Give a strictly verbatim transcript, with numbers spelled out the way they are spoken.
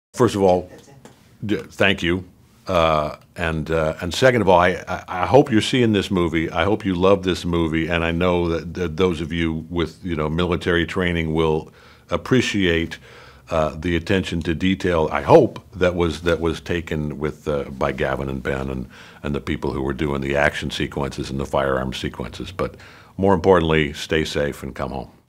First of all, d- thank you. Uh, and uh, and second of all, I, I, I hope you're seeing this movie. I hope you love this movie, and I know that, that those of you with you know military training will appreciate uh, the attention to detail. I hope that was that was taken with uh, by Gavin and Ben and and the people who were doing the action sequences and the firearm sequences. But more importantly, stay safe and come home.